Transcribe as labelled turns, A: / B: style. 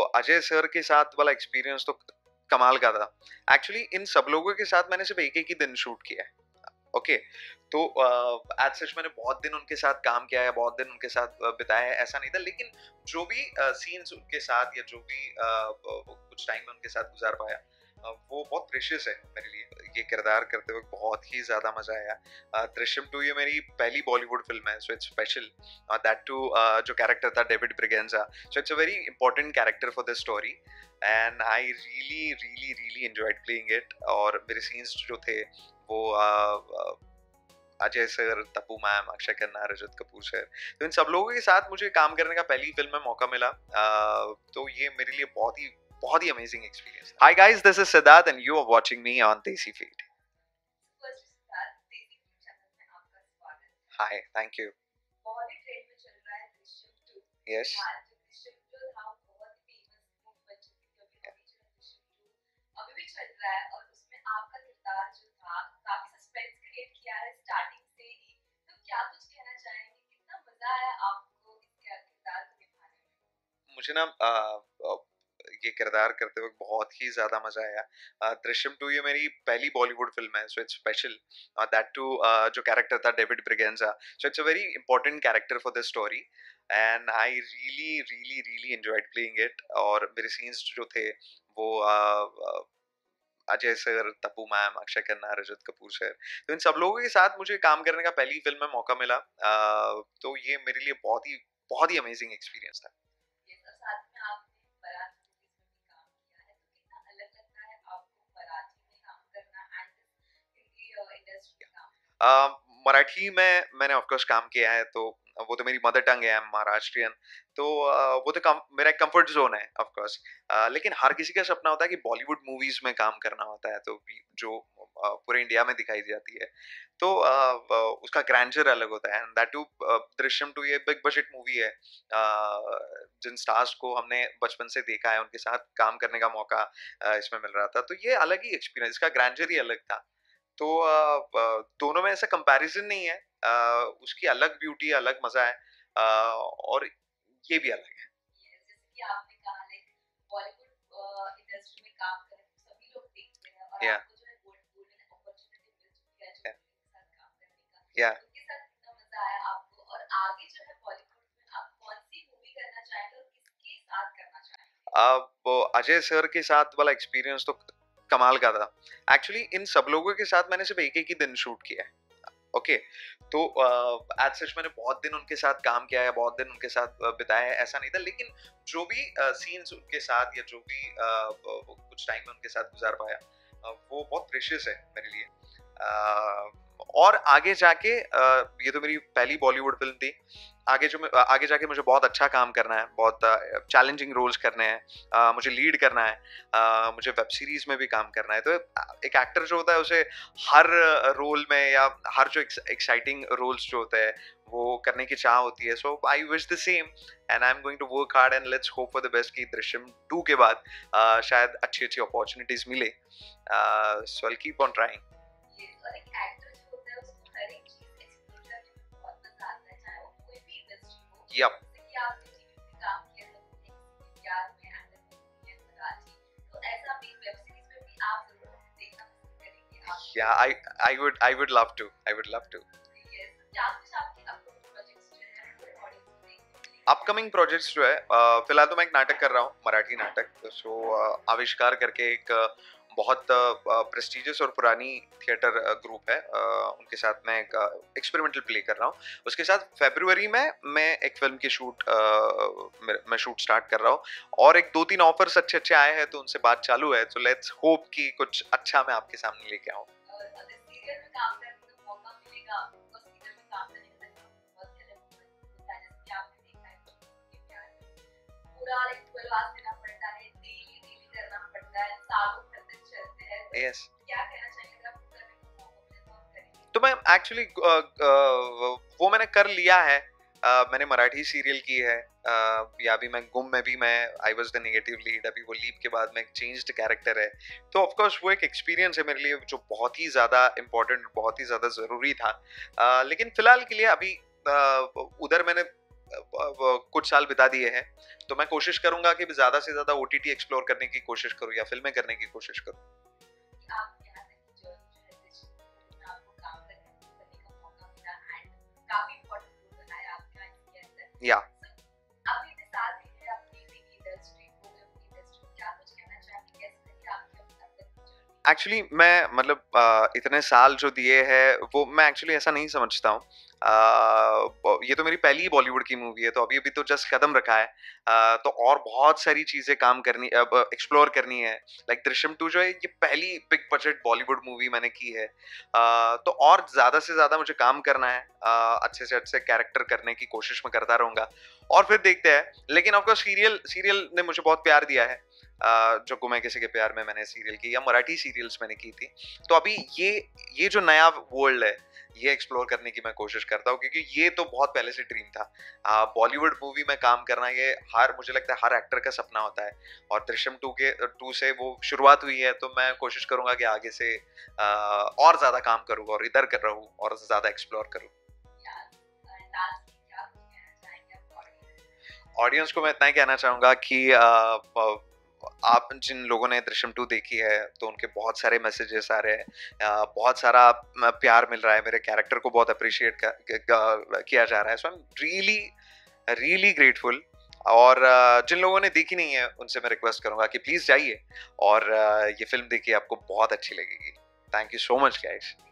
A: Ajay sir के साथ वाला एक्सपीरियंस तो कमाल का था। एक्चुअली इन सब लोगों के साथ मैंने सिर्फ एक-एक ही दिन शूट किया है। ओके, तो एज़ सच मैंने बहुत दिन उनके साथ काम किया है, बहुत दिन उनके साथ बिताया है, ऐसा नहीं था। लेकिन जो भी सीन्स उनके साथ या जो भी कुछ टाइम मैं उनके साथ गुज़ार पाया, वो बहुत प्रेशियस है मेरे लिए। ये किरदार करते वक़्त बहुत ही ज़्यादा मज़ा आया। दृश्यम 2 ये मेरी पहली बॉलीवुड फ़िल्म है, so it's special. That too जो कैरेक्टर था David Braganza, so it's a very important character for this story and I really enjoyed playing it. और मेरे सीन्स जो थे वो Ajay sir, Tabu ma'am, Akshaye Khanna, Rajat Kapoor sir, तो इन सब लोगों के साथ मुझे काम करने का पहली फिल्म में मौका मिला। तो ये मेरे लिए बहुत ही अमेजिंग एक्सपीरियंस था। Hi guys, this is Siddharth and you are watching me on Desi feed. Hi, thank you. Yes. मुझे ना ये किरदार करते वक्त बहुत ही ज्यादा मजा आया। दृश्यम 2 ये मेरी पहली बॉलीवुड फिल्म है, so it's special. That too जो कैरेक्टर था David Braganza, so it's a very important character for this story and I really enjoyed playing it. और मेरे सीन्स जो थे वो Ajay sir, Tabu ma'am, Akshaye Khanna, Rajat Kapoor sir, तो इन सब लोगों के साथ मुझे काम करने का पहली फिल्म में मौका मिला। तो ये मेरे लिए बहुत ही अमेजिंग एक्सपीरियंस था। अ, मराठी में मैंने ऑफ कोर्स काम किया है, तो वो तो मेरी मदर टंग है, आई एम महाराष्ट्रियन। तो वो तो मेरा एक कंफर्ट जोन है ऑफ कोर्स। लेकिन हर किसी का सपना होता है कि बॉलीवुड मूवीज में काम करना होता है, तो जो पूरे इंडिया में दिखाई जाती है, तो उसका ग्रैंडर अलग होता है। एंड दैट टू दृश्यम 2 ये बिग बजट मूवी है। जिन स्टार्स को हमने बचपन से देखा है, उनके साथ काम करने का मौका इसमें मिल रहा था, तो ये अलग ही एक्सपीरियंस, इसका ग्रैंडर ही अलग था। तो दोनों में ऐसा कंपैरिजन नहीं है। उसकी अलग ब्यूटी, अलग मजा है, और ये भी अलग है। या या अब अजय सर के साथ वाला एक्सपीरियंस तो कमाल का था। एक्चुअली इन सब लोगों के साथ मैंने सिर्फ एक-एक ही दिन शूट किया है। ओके, तो एज़ सच मैंने बहुत दिन उनके साथ काम किया है, बहुत दिन उनके साथ बिताया है, ऐसा नहीं था। लेकिन जो भी सीन्स उनके साथ या जो भी कुछ टाइम मैं उनके साथ गुज़ार पाया, वो बहुत प्रेशियस है मेरे लिए। और आगे जाके ये तो मेरी पहली बॉलीवुड फ़िल्म थी। आगे जाके मुझे बहुत अच्छा काम करना है, बहुत चैलेंजिंग रोल्स करने हैं, मुझे लीड करना है, मुझे वेब सीरीज़ में भी काम करना है। तो एक एक्टर जो होता है उसे हर रोल में या हर जो एक्साइटिंग रोल्स जो होते हैं वो करने की चाह होती है। So I wish the same and I am going to work hard and let's hope for the best कि दृश्यम 2 के बाद शायद अच्छी अपॉर्चुनिटीज मिले। So I will keep on trying. Yup. Yeah, I would love to. I would love to. Upcoming projects जो है, फिलहाल तो मैं एक नाटक कर रहा हूँ, मराठी नाटक। सो आविष्कार करके एक बहुत प्रेस्टिजियस और पुरानी थिएटर ग्रुप है, उनके साथ मैं एक एक्सपेरिमेंटल प्ले कर रहा हूँ। उसके साथ फरवरी में मैं एक फिल्म की मैं शूट स्टार्ट कर रहा हूँ, और एक 2-3 ऑफर्स अच्छे आए हैं, तो उनसे बात चालू है। तो लेट्स होप कि कुछ अच्छा मैं आपके सामने लेके आऊँ। यस। तो मैं एक्चुअली वो मैंने कर लिया है। मैंने मराठी सीरियल की है, या अभी मैं गुम में भी मैं I was the negative lead. अभी वो लीप के बाद में एक चेंज्ड कैरेक्टर है। तो ऑफ कोर्स वो एक एक्सपीरियंस है मेरे लिए जो बहुत ही ज़्यादा इम्पोर्टेंट, बहुत ही ज़्यादा ज़रूरी था। लेकिन फिलहाल के लिए अभी उधर मैंने कुछ साल बिता दिए हैं, तो मैं कोशिश करूंगा कि ज़्यादा से ज़्यादा ओटीटी एक्सप्लोर करने की कोशिश करूँ या फ़िल्में करने की कोशिश करूँ।
B: आप यहाँ तक की जर्नी जो है दृश्यम में आपको काम करने का मौका मिला एंड काफी इम्पोर्टेंट रोल बनाया आपका इसके अंदर।
A: या
B: आपने इतने साल दिए अपनी टीवी इंडस्ट्री को, फिल्म इंडस्ट्री को, क्या कुछ कहना चाहेंगे, कैसे रही आपकी अब तक की जर्नी?
A: एक्चुअली मैं मतलब इतने साल जो दिए हैं वो मैं एक्चुअली ऐसा नहीं समझता हूँ। ये तो मेरी पहली बॉलीवुड की मूवी है, तो अभी अभी तो जस्ट कदम रखा है। तो और बहुत सारी चीजें काम करनी, अब एक्सप्लोर करनी है। लाइक दृश्यम 2 जो है ये पहली बिग बजट बॉलीवुड मूवी मैंने की है। तो और ज्यादा से ज्यादा मुझे काम करना है, अच्छे से अच्छे कैरेक्टर करने की कोशिश मैं करता रहूंगा और फिर देखते हैं। लेकिन ऑफकोर्स सीरियल सीरियल ने मुझे बहुत प्यार दिया है। जो गुम है किसी के प्यार में मैंने सीरियल की, या मराठी सीरियल्स मैंने की थी। तो अभी ये जो नया वर्ल्ड है ये एक्सप्लोर करने की मैं कोशिश करता हूँ, क्योंकि ये तो बहुत पहले से ड्रीम था। बॉलीवुड मूवी में काम करना ये हर, मुझे लगता है हर एक्टर का सपना होता है। और दृश्यम 2 से वो शुरुआत हुई है, तो मैं कोशिश करूंगा कि आगे से और ज्यादा काम करूँ और इधर कर रहा हूँ और ज्यादा एक्सप्लोर करूँ। ऑडियंस को मैं इतना ही कहना चाहूंगा कि आप जिन लोगों ने दृश्यम 2 देखी है तो उनके बहुत सारे मैसेजेस आ रहे हैं, बहुत सारा प्यार मिल रहा है, मेरे कैरेक्टर को बहुत अप्रिशिएट किया जा रहा है। So I am really really grateful. और जिन लोगों ने देखी नहीं है उनसे मैं रिक्वेस्ट करूंगा कि प्लीज जाइए और ये फिल्म देखिए, आपको बहुत अच्छी लगेगी। Thank you so much guys.